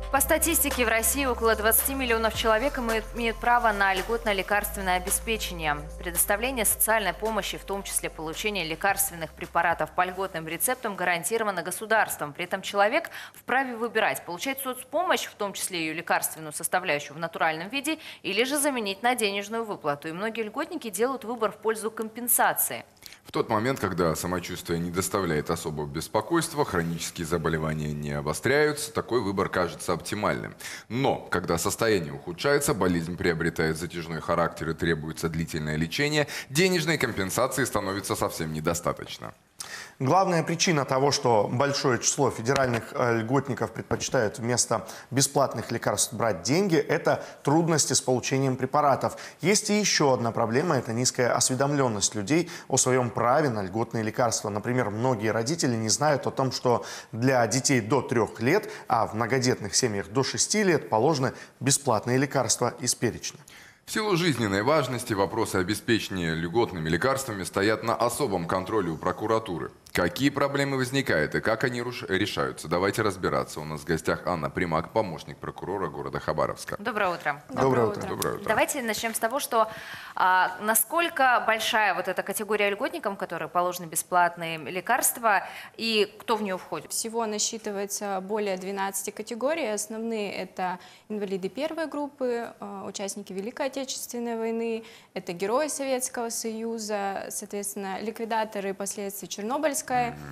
По статистике, в России около 20 миллионов человек имеют право на льготное лекарственное обеспечение. Предоставление социальной помощи, в том числе получение лекарственных препаратов по льготным рецептам, гарантировано государством. При этом человек вправе выбирать, получать соцпомощь, в том числе ее лекарственную составляющую в натуральном виде, или же заменить на денежную выплату. И многие льготники делают выбор в пользу компенсации. В тот момент, когда самочувствие не доставляет особого беспокойства, хронические заболевания не обостряются, такой выбор кажется оптимальным. Но, когда состояние ухудшается, болезнь приобретает затяжной характер и требуется длительное лечение, денежной компенсации становится совсем недостаточно. Главная причина того, что большое число федеральных льготников предпочитают вместо бесплатных лекарств брать деньги, это трудности с получением препаратов. Есть и еще одна проблема – это низкая осведомленность людей о своем праве на льготные лекарства. Например, многие родители не знают о том, что для детей до 3 лет, а в многодетных семьях до 6 лет положены бесплатные лекарства из перечня. В силу жизненной важности вопросы обеспечения льготными лекарствами стоят на особом контроле у прокуратуры. Какие проблемы возникают и как они решаются? Давайте разбираться. У нас в гостях Анна Примак, помощник прокурора города Хабаровска. Доброе утро. Доброе утро. Доброе утро. Давайте начнем с того, что насколько большая вот эта категория льготникам, которые положены бесплатные лекарства, и кто в нее входит? Всего насчитывается более 12 категорий. Основные – это инвалиды первой группы, участники Великой Отечественной войны, это герои Советского Союза, соответственно, ликвидаторы последствий Чернобыльской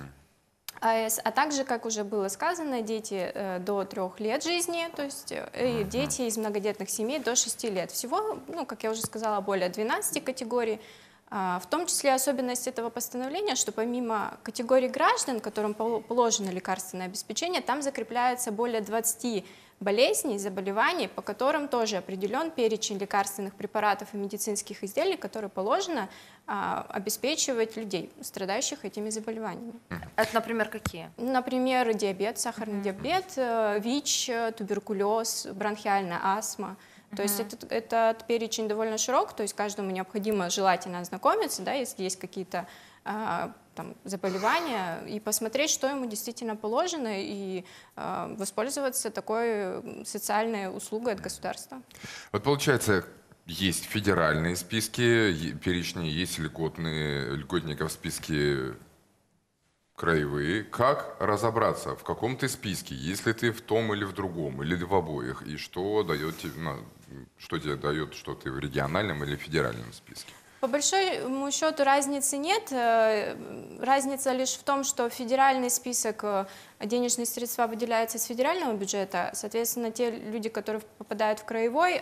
АЭС, а также, как уже было сказано, дети до 3 лет жизни, то есть и дети из многодетных семей до 6 лет. Всего, как я уже сказала, более 12 категорий. В том числе особенность этого постановления, что помимо категорий граждан, которым положено лекарственное обеспечение, там закрепляется более 20 болезней, заболеваний, по которым тоже определен перечень лекарственных препаратов и медицинских изделий, которые положено обеспечивать людей, страдающих этими заболеваниями. Это, например, какие? Например, диабет, сахарный диабет, ВИЧ, туберкулез, бронхиальная астма. То есть этот перечень довольно широк, то есть каждому необходимо желательно ознакомиться, да, если есть какие-то заболевания, и посмотреть, что ему действительно положено, и воспользоваться такой социальной услугой от государства. Вот получается, есть федеральные списки, перечни, есть льготников списки краевые. Как разобраться, в каком ты списке, если ты в том или в другом, или в обоих, и что дает тебе, что тебе дает, что ты в региональном или федеральном списке? По большому счету разницы нет. Разница лишь в том, что федеральный список, денежные средства выделяются с федерального бюджета. Соответственно, те люди, которые попадают в краевой,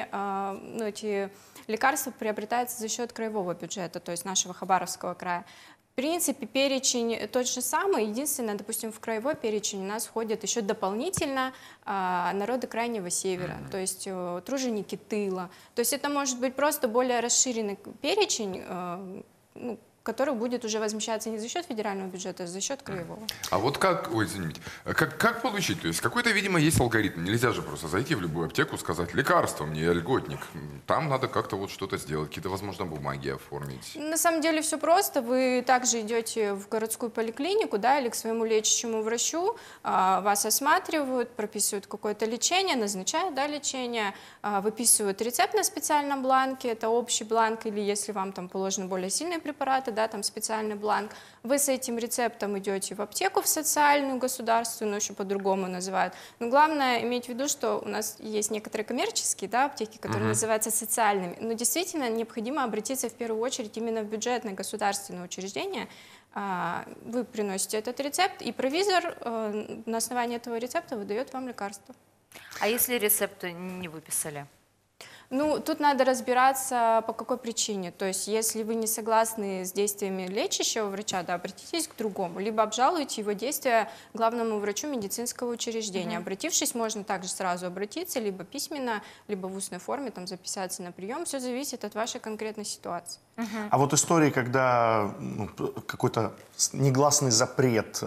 эти лекарства приобретаются за счет краевого бюджета, то есть нашего Хабаровского края. В принципе, перечень тот же самый. Единственное, допустим, в краевой перечень у нас входят еще дополнительно народы Крайнего Севера, то есть труженики тыла. То есть это может быть просто более расширенный перечень, который будет уже возмещаться не за счет федерального бюджета, а за счет краевого. А вот как, извините, как получить? То есть какой-то, видимо, есть алгоритм. Нельзя же просто зайти в любую аптеку, сказать: лекарство мне, я льготник. Там надо как-то вот что-то сделать, какие-то, возможно, бумаги оформить. На самом деле все просто. Вы также идете в городскую поликлинику, да, или к своему лечащему врачу, вас осматривают, прописывают какое-то лечение, назначают, да, лечение, выписывают рецепт на специальном бланке, это общий бланк, или если вам там положены более сильные препараты, да, там специальный бланк. Вы с этим рецептом идете в аптеку, в социальную, государственную, еще по-другому называют. Но главное иметь в виду, что у нас есть некоторые коммерческие, да, аптеки, которые называются социальными. Но действительно необходимо обратиться в первую очередь именно в бюджетное государственное учреждение. Вы приносите этот рецепт, и провизор на основании этого рецепта выдает вам лекарство. А если рецепт не выписали? Тут надо разбираться, по какой причине. То есть, если вы не согласны с действиями лечащего врача, да, обратитесь к другому, либо обжалуйте его действия главному врачу медицинского учреждения. Обратившись, можно также сразу обратиться, либо письменно, либо в устной форме, там, записаться на прием. Все зависит от вашей конкретной ситуации. А вот истории, когда какой-то негласный запрет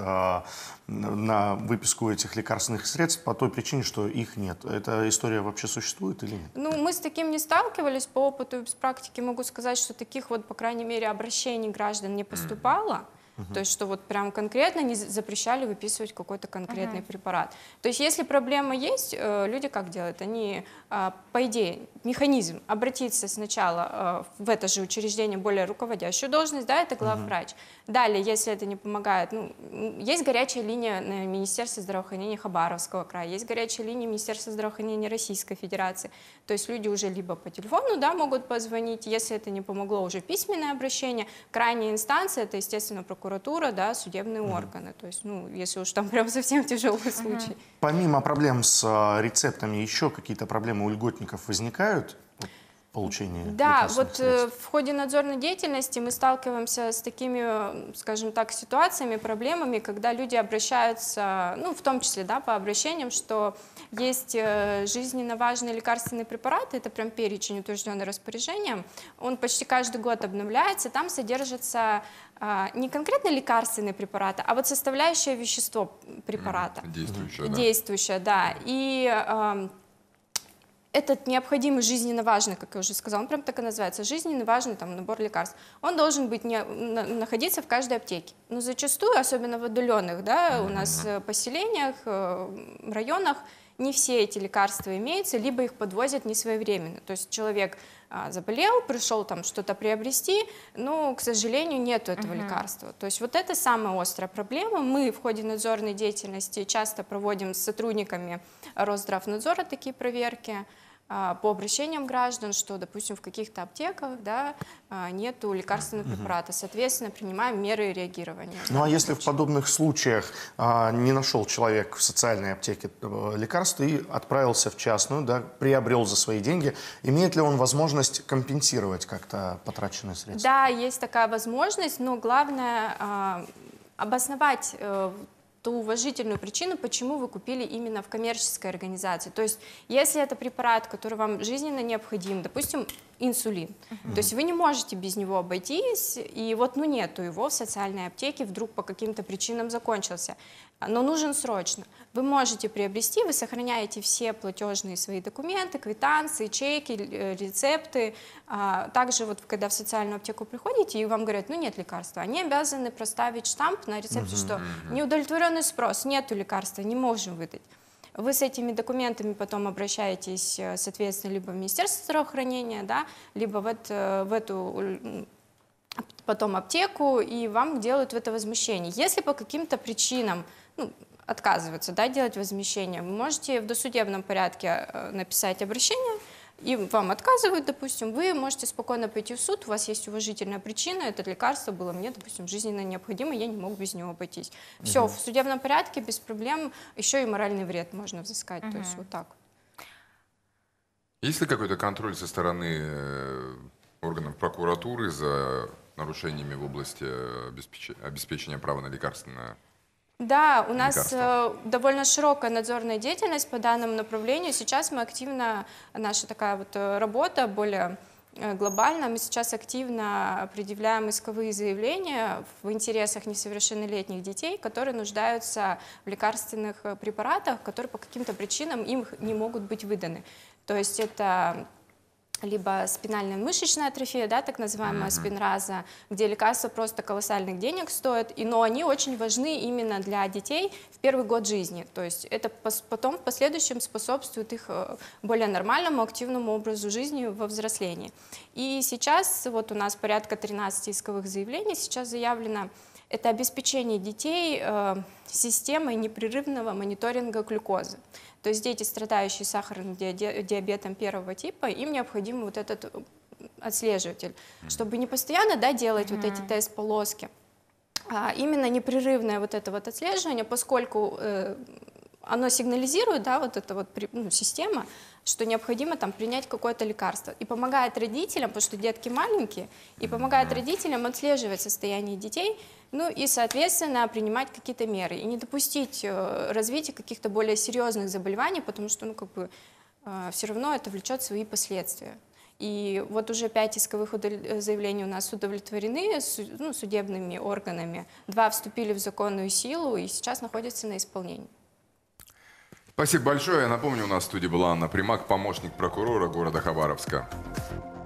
на выписку этих лекарственных средств по той причине, что их нет. Эта история вообще существует или нет? Мы с таким не сталкивались. По опыту и с практики могу сказать, что таких вот, по крайней мере, обращений граждан не поступало. То есть, что вот прям конкретно не запрещали выписывать какой-то конкретный препарат. То есть, если проблема есть, люди как делают? Они, по идее, механизм обратиться сначала в это же учреждение, более руководящую должность, да, это главврач. Далее, если это не помогает, ну, есть горячая линия на Министерстве здравоохранения Хабаровского края, есть горячая линия Министерства здравоохранения Российской Федерации. То есть люди уже либо по телефону, да, могут позвонить, если это не помогло, уже письменное обращение. Крайняя инстанция — это, естественно, прокуратура, да, судебные органы. То есть, ну, если уж там прям совсем тяжелый случай. Помимо проблем с рецептами, еще какие-то проблемы у льготников возникают? Получения Да, лекарственных вот средств? в ходе надзорной деятельности мы сталкиваемся с такими, скажем так, ситуациями, проблемами, когда люди обращаются, ну, в том числе, да, по обращениям, что есть жизненно важные лекарственные препараты, это прям перечень, утвержденный распоряжением, он почти каждый год обновляется, там содержится не конкретно лекарственные препараты, а вот составляющее вещество препарата. Действующее, да. Действующее, да. И этот необходимый, жизненно важный, как я уже сказала, он прям так и называется, жизненно важный там, набор лекарств, он должен быть находиться в каждой аптеке. Но зачастую, особенно в отдаленных, да, у нас поселениях, районах, не все эти лекарства имеются, либо их подвозят несвоевременно. То есть человек заболел, пришел там что-то приобрести, но, к сожалению, нету этого лекарства. То есть вот это самая острая проблема. Мы в ходе надзорной деятельности часто проводим с сотрудниками Росздравнадзора такие проверки по обращениям граждан, что, допустим, в каких-то аптеках, да, нету лекарственного препарата. Соответственно, принимаем меры реагирования. Ну а если в подобных случаях не нашел человек в социальной аптеке лекарства и отправился в частную, да, приобрел за свои деньги, имеет ли он возможность компенсировать как-то потраченные средства? Да, есть такая возможность, но главное обосновать ту уважительную причину, почему вы купили именно в коммерческой организации. То есть, если это препарат, который вам жизненно необходим, допустим, инсулин, то есть вы не можете без него обойтись, и вот, ну, нету его в социальной аптеке, вдруг по каким-то причинам закончился, но нужен срочно. Вы можете приобрести, вы сохраняете все платежные свои документы, квитанции, чеки, рецепты. Также вот когда в социальную аптеку приходите и вам говорят, ну, нет лекарства, они обязаны проставить штамп на рецепте, что неудовлетворенный спрос, нету лекарства, не можем выдать. Вы с этими документами потом обращаетесь, соответственно, либо в Министерство здравоохранения, да, либо в эту потом аптеку, и вам делают в это возмещение. Если по каким-то причинам, ну, отказываются, да, делать возмещение, вы можете в досудебном порядке написать обращение, и вам отказывают, допустим, вы можете спокойно пойти в суд, у вас есть уважительная причина, это лекарство было мне, допустим, жизненно необходимо, я не мог без него обойтись. Все, в судебном порядке, без проблем, еще и моральный вред можно взыскать, то есть вот так. Есть ли какой-то контроль со стороны органов прокуратуры за нарушениями в области обеспечения права на лекарственное? Да, у нас лекарства? довольно широкая надзорная деятельность по данному направлению. Сейчас мы активно, наша такая вот работа более глобально, мы сейчас активно предъявляем исковые заявления в интересах несовершеннолетних детей, которые нуждаются в лекарственных препаратах, которые по каким-то причинам им не могут быть выданы. То есть это либо спинальная мышечная атрофия, да, так называемая спинраза, где лекарства просто колоссальных денег стоят, но они очень важны именно для детей в первый год жизни. То есть это потом в последующем способствует их более нормальному, активному образу жизни во взрослении. И сейчас вот у нас порядка 13 исковых заявлений сейчас заявлено. Это обеспечение детей системой непрерывного мониторинга глюкозы. То есть дети, страдающие сахарным диабетом первого типа, им необходим вот этот отслеживатель, чтобы не постоянно, да, делать вот эти тест-полоски, а именно непрерывное вот это вот отслеживание, поскольку оно сигнализирует, да, вот эта вот система, что необходимо там принять какое-то лекарство. И помогает родителям, потому что детки маленькие, и помогает родителям отслеживать состояние детей, ну и, соответственно, принимать какие-то меры. И не допустить развития каких-то более серьезных заболеваний, потому что, ну, как бы, все равно это влечет свои последствия. И вот уже 5 исковых заявлений у нас удовлетворены судебными органами, 2 вступили в законную силу и сейчас находятся на исполнении. Спасибо большое. Я напомню, у нас в студии была Анна Примак, помощник прокурора города Хабаровска.